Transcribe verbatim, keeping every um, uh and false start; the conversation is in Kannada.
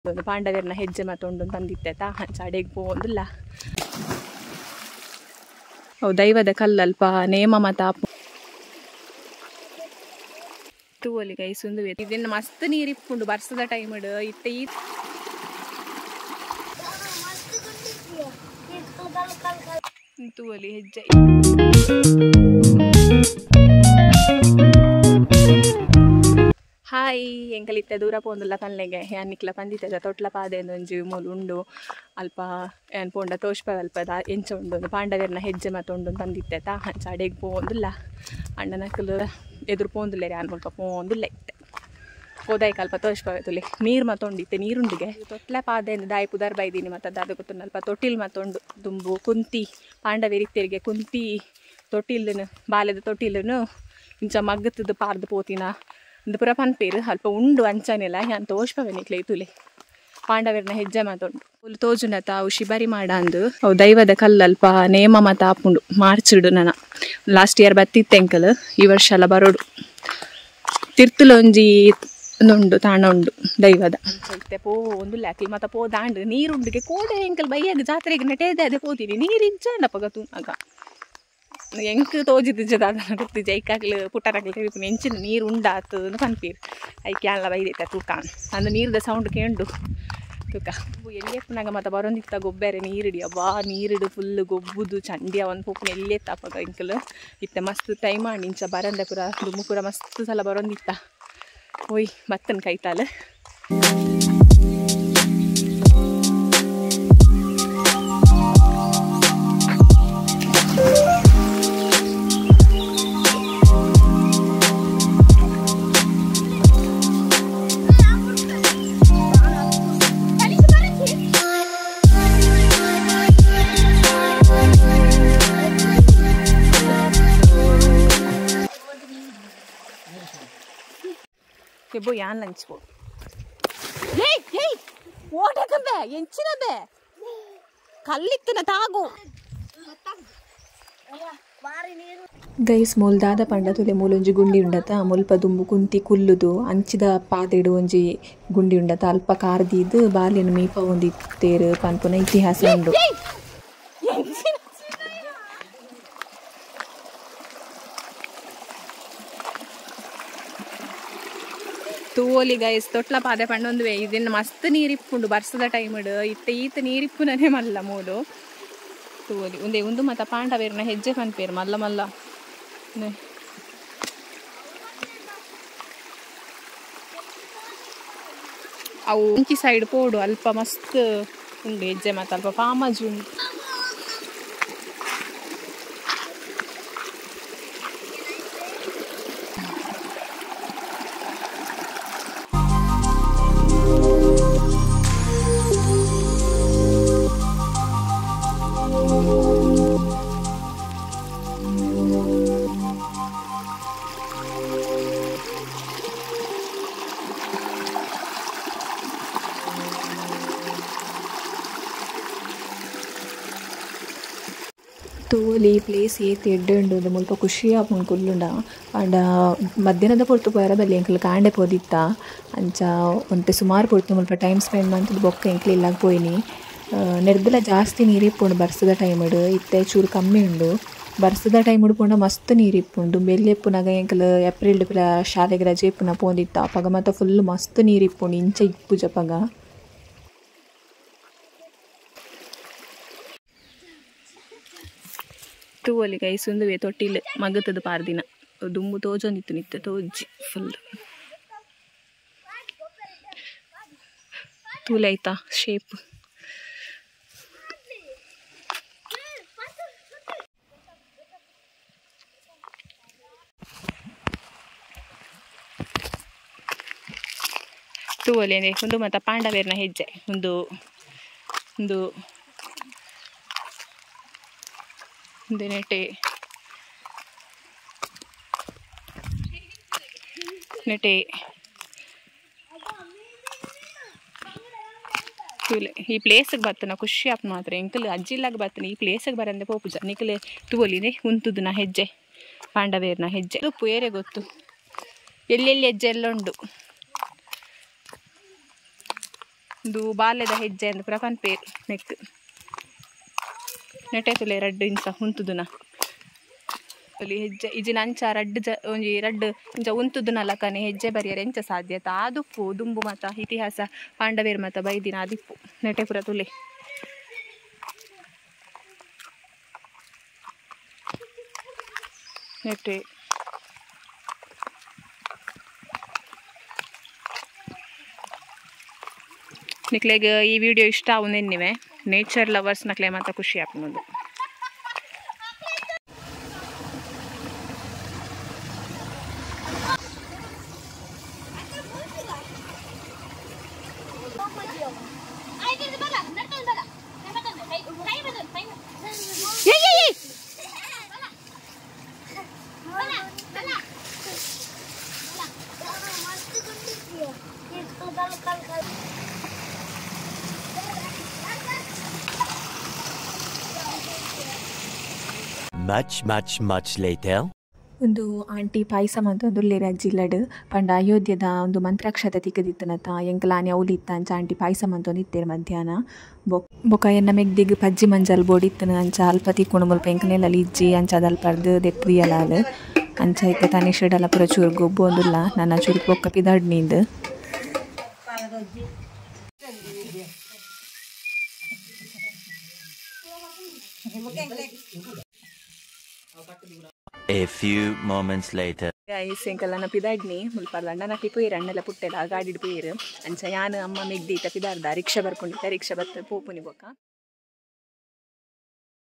ಒಂದು ಪಾಂಡವರನ ಹೆಜ್ಜೆ ಮತ್ತೊಂದು ತಂದಿತ್ತೆ ಹಂಚ ಅಡೆಗೆ ಪೋಂದಿಲ್ಲ ಅವು ದೈವದ ಕಲ್ಲಲ್ಪ ನೇಮ ಮತ ತೂವಲಿ ಕೈ ಸುಂದು ಇದನ್ನ ಮಸ್ತ್ ನೀರು ಇಪ್ಪುಂಡು ಬರ್ಸದ ಟೈಮ್ ಇತ್ತ ಈ ತೂವಲಿ ಹೆಜ್ಜೆ ಹಾಯ್ ಎಂಕಲಿತ್ತೆ ದೂರ ಪೋಂದುಲ್ಲ ಕಲ್ಲೆಗೆ ಯಾನಿಕ್ಲ ಪಂದಿತ್ತದ ತೊಟ್ಲ ಪಾದೆ ಒಂಜಿ ಮೂಲು ಉಂಡು ಅಲ್ಪ ಏನು ಪೋಂಡ ತೋಷ್ಪ ಅಲ್ಪದ ಎಂಚ ಉಂಡು ಒಂದು ಪಾಂಡವರನ ಹೆಜ್ಜೆ ಮತ್ತೊಂದು ತಂದಿತ್ತೆ ಹಂಚ ಅಡೆಗೆ ಪೋಂದಿಲ್ಲ ಅಣ್ಣನಕ್ಕಲು ಎದುರು ಪೋಂದಿಲ್ಲ ಯಾನ್ ಮುಲ್ಪ ಪೋಂದಿಲ್ಲ ಇತ್ತೆ ಹೋದಾಯ್ಕ ಅಲ್ಪ ತೋಷ್ಪವೈತುಲಿ ನೀರು ಮತ್ತೊಂಡಿತ್ತೆ ನೀರುಂಡಿಗೆ ತೊಟ್ಲ ಪಾದೆಯಿಂದ ದಾಯಿ ಪುದರ್ ಬೈದೀನಿ ಮತ್ತು ಅದು ಗೊತ್ತು ಅಲ್ಪ ತೊಟ್ಟಿಲ್ ಮತ್ತೊಂಡು ದುಂಬು ಕುಂತಿ ಪಾಂಡವರಿತ್ತೆರಿಗೆ ಕುಂತಿ ತೊಟ್ಟಿಲನು ಬಾಲ್ಯದ ತೊಟ್ಟಿಲನು ಇಂಚ ಮಗ್ಗತ್ತದ ಪಾರ್ದು ಪೋತಿನ ಒಂದು ಪುರ ಪನ್ಪೇರು ಅಲ್ಪ ಉಂಡು ಅಂಚನೆಲ್ಲ ಯಾನ್ ತೋಷ್ಪವೆನಿಕ್ಲೆ ಇತುಲೆ ಪಾಂಡವರನ ಹೆಜ್ಜೆ ಮಾತುಂಡು ಫುಲ್ ತೋಜುನತ ಅವು ಶಿಬರಿ ಮಾಡಂದು ಅವು ದೈವದ ಕಲ್ಲಲ್ಪ ನೇಮ ಮತ ಆಪುಂಡು ಮಾರ್ಚಿಡು ನನ್ನ ಲಾಸ್ಟ್ ಇಯರ್ ಬತ್ತಿತ್ತೆಂಕಲ್ ಈ ವರ್ಷ ಎಲ್ಲ ಬರೋಡು ತಿರ್ತುಲೊಂಜಿ ಉಂಡು ತಾಣ ಉಂಡು ದೈವದ ಅಂಚೈತೆ ಪೋ ಒಂದು ಲ್ಯಾಕ್ಲಿ ಮತ ಪೋ ದಾಂಡು ನೀರುಂಡಿಗೆ ಕೋಡೆ ಎಂಕಲ್ ಬೈಯಾಗ ಜಾತ್ರೆಗೆ ನೆಟೇದೆ ಅದೇ ಪೋತೀನಿ ನೀರು ಇಂಚಂಡಪ್ಪ ಗತು ಆಗ ಎಂಕ್ ತೋಜಿದ್ದ ಅದನ್ನು ಗೊತ್ತಿದ್ದ ಐಕಾಗ್ಲು ಪುಟ್ಟರಾಗ್ಲಿ ತಿಳಿಪು ಎಂಚಿನ ನೀರು ಉಂಡಾತು ಪನ್ಪೀರು ಐಕೆ ಎಲ್ಲ ಬೈದೈತೆ ತೂಕ ಅಂದು ನೀರ್ದ ಸೌಂಡ್ ಕೇಂಡು ತೂಕ ಎಲ್ಲಿಯಪ್ಪನಾಗ ಮತ್ತೆ ಬರೋಂದಿತ್ತ ಗೊಬ್ಬರ ನೀರಿಡಿ ಅಬ್ಬಾ ನೀರಿಡು ಫುಲ್ ಗೊಬ್ಬುದು ಚಂಡಿ ಅವನ್ ಪೋಪು ಎಲ್ಲಿಯತ್ತಪ್ಪ ಎಂಕಲ್ ಇತ್ತ ಮಸ್ತ್ ಟೈಮ್ ಮಾಡಿ ಇಂಚ ಬರಂದೆ ಪುರ ದುಮ್ಮು ಪುರ ಮಸ್ತ್ ಸಲ ಬರೋಂದಿತ್ತ ಓಯ್ ಮತ್ತನ್ ಕೈತಾಲೆ ಕೆಬ್ಬು ಯಾನ್ ಲಂಚ್ ಪೋ ಏಯ್ ಏಯ್ ಓಟಕಂಬೆ ಎಂಚಿನಬೆ ಕಲ್ಲಿತ್ತನ ತಾಗು ಗೈಸ್ ಮೂಲ್ದಾದ ಪಂಡ ತುಲೆ ಮೂಲೊಂಜಿ ಗುಂಡಿ ಉಂಡತ ಮುಲ್ಪ ದುಂಬು ಕುಂತಿ ಕುಲ್ಲುದು ಅಂಚಿದ ಪಾದೆಡು ಒಂಜಿ ಗುಂಡಿ ಉಂಡತ ಅಲ್ಪ ಕಾರ್ದಿದ್ದು ಬಾಲ್ಯನ ಮೀಪ ಒಂದಿತ್ತೇರು ಪನ್ಪುನ ಇತಿಹಾಸ ಉಂಡು ತೂವಲಿ ಗೈಸ್ ತೊಟ್ಲ ಪಾದೆ ಪಂಡೊಂದುವೆ ಇದನ್ನ ಮಸ್ತ್ ನೀರಿಪ್ಪುಂಡು ಬರ್ಸದ ಟೈಮ್ ಇತ್ತ ಈತ ನೀರಿಪ್ಪುನೇ ಮಲ್ಲ ಮೂಲು ತೂವಲಿ ಒಂದೇ ಒಂದು ಮತ್ತ ಪಾಂಡವರನ ಹೆಜ್ಜೆ ಪನ್ಪೇರು ಮಲ್ಲ ಮಲ್ಲ ಅವು ಇಂಚಿ ಸೈಡ್ ಪೋಡು ಅಲ್ಪ ಮಸ್ತ್ ಉಂಡು ಹೆಜ್ಜೆ ಮತ್ತ ಅಲ್ಪ ಫಾಮಜ್ ಉಂಡು ತೋಲಿ ಪ್ಲೇಸ್ ಏತ್ ಎಡ್ಡೆ ಉಂಡು ಮುಲ್ಪ ಖುಷಿ ಆಪುಂಡು ಕುಲ್ಲುಂಡ ಆಂಡ ಮಧ್ಯಾಹ್ನದ ಪೊರ್ತು ಪೋಯರ ಬಲ್ಲಿ ಎಂಕಲ್ ಕಾಂಡೆ ಪೋದಿತ್ತ ಅಂಚ ಒಂತೆ ಸುಮಾರು ಪೊರ್ತು ಮುಲ್ಪ ಟೈಮ್ ಸ್ಪೆಂಡ್ ಮಂತದ್ದು ಬೊಕ್ಕ ಎಂಕ್ಲೆ ಇಲ್ಲಾಗ ಪೋಯಿನಿ ನೆರ್ದಲ ಜಾಸ್ತಿ ನೀರಿಪ್ಪುಂಡು ಬರ್ಸದ ಟೈಮಡ್ ಇತ್ತೆ ಚೂರು ಕಮ್ಮಿ ಉಂಡು ಬರ್ಸದ ಟೈಮ್ ಉಡ್ಪುಂಡ ಮಸ್ತ್ ನೀರಿಪ್ಪುಂಡು ಬೆಲ್ಲೆಪ್ಪುನಾಗ ಎಂಕಲ್ ಏಪ್ರಿಲ್ ಪಿಲ ಶಾಲೆಗೆ ರಜೆ ಇಪ್ಪುನ ಪೋದಿತ್ತ ಅಪಗ ಮಾತ ಫುಲ್ ಮಸ್ತ್ ನೀರಿಪ್ಪುಂಡು ಇಂಚ ಇಪ್ಪು ಜಪಗ ತೂವಲಿ ಕೈ ಸುಂದುವೆ ತೊಟ್ಟಿಲ್ ಮಗತದ ಪಾರ್ದಿನ ದುಂಬು ತೋಜೊಂದಿತ್ತು ನಿತ್ಯ ತೋಜಿ ಫುಲ್ ತೂಲೆ ಆಯ್ತಾ ಶೇಪ್ ತೂವಲಿ ಅಂದರೆ ಒಂದು ಮತ್ತು ಪಾಂಡವರನ ಹೆಜ್ಜೆ ಒಂದು ಒಂದು ಒಂದು ನೆಟೆ ನೆಟೆ ಈ ಪ್ಲೇಸಿಗೆ ಬರ್ತನ ಖುಷಿ ಆಪ್ ಮಾತ್ರ ಎಂಕಲ್ ಅಜ್ಜಿಲ್ಲಾಗ ಬರ್ತಾನೆ ಈ ಪ್ಲೇಸಿಗೆ ಬರಂದೆ ಪೋಪುಜ ನಿಕಲೆ ತೂವಲಿದೆ ಉಂತುದು ನಾ ಹೆಜ್ಜೆ ಪಾಂಡವೇರ್ನ ಹೆಜ್ಜೆ ಉಪ್ಪು ಏರೆ ಗೊತ್ತು ಎಲ್ಲೆಲ್ಲಿ ಹೆಜ್ಜೆ ಎಲ್ಲ ಉಂಡು ಇದು ಬಾಲ್ಯದ ಹೆಜ್ಜೆ ಅಂದು ಪೂರ ಪನ್ಪೆ ನೆಕ್ ನೆಟೆ ತುಲೆ ರಡ್ಡು ಇಂಚ ಉಂತುದುನ ಅಲ್ಲಿ ಹೆಜ್ಜೆ ಇಜಿನ ಅಂಚ ರಡ್ಡು ಜ ಒಂಜಿ ರಡ್ಡು ಇಂಚ ಉಂತುದುನಲ್ಲ ಕನೆ ಹೆಜ್ಜೆ ಬರಿಯರೆ ಎಂಚ ಸಾಧ್ಯತ ಆದುಪ್ಪು ದುಂಬು ಮತ ಇತಿಹಾಸ ಪಾಂಡವೇರ್ ಮತ ಬೈದಿನ ಆದಿಪ್ಪು ನೆಟೆ ಪುರ ತುಲೆ ನೆಟೆ ನಿಕ್ಲೆಗೆ ಈ ವಿಡಿಯೋ ಇಷ್ಟ ಆവുന്നെನ್ನಿವೆ ನೇಚರ್ ಲವರ್ಸ್ ನಕ್ಲೆ ಮಾತ ಖುಷಿ ಆಪುನೊಂದು Much, much, much later. ಒಂದು ಆಂಟಿ ಪಾಯಸ ಮತ್ತು ದುಲ್ಲೇರ ಜಿಲ್ಲಡ್ ಪಂಡ ಅಯೋಧ್ಯದ ಒಂದು ಮಂತ್ರಾಕ್ಷತೆ ತಿಕ್ಕದಿತ್ತನತ ಎಂಕಲಾನಿ ಅವಲಿತ್ತ ಅಂಚ ಆಂಟಿ ಪಾಯಸ ಮಂತೊಂದು ಇತ್ತೇರು ಮಧ್ಯಾಹ್ನ ಬೊಕ್ ಬೊಕ ಎನ್ನ ಮೆಗ್ದಿಗ್ ಪಜ್ಜಿ ಮಂಜಲ್ ಬೋಡಿತ್ತನ ಅಂಚ ಅಲ್ಪ ತಿಕ್ಕೊಂಡು ಮುಲ್ಪ ಎಂಕನೆಲ್ಲ ಇಜ್ಜಿ ಅಂಚ ಅದಲ್ಪರ್ದು ದೆಪ್ರಿಯಲಾಲ್ ಅಂಚ ಇತ್ತೆ ತನಿ ಶಿಡಲ ಪುರ ಚೂರು ಗೊಬ್ಬು ಒಂದುಲ್ಲ ನನ್ನ ಚೂರು ಬೊಕ್ಕ ಪಿದಾಡ್ನಿಂದು A few moments later. Guys ಎಂಕಲ್ನ ಪಿದಾಡ್ನಿ ಮುಲ್ಪ ಲಂಡನ ಟಿಪುಯಿರು ಅಣ್ಣೆಲ್ಲ ಪುಟ್ಟೆಲ್ಲ ಗಾಡಿ ಪುಯ್ಯರು ಅಂಚ ಯಾನು ಅಮ್ಮ ಮೆಗ್ದೀತ ಪಿದಾರ್ದ ರಿಕ್ಷಾ ಬರ್ಕೊಂಡಿದ್ದ ರಿಕ್ಷಾ ಬತ್ತ ಪೋಪುನಿ ಬೊಕ್ಕ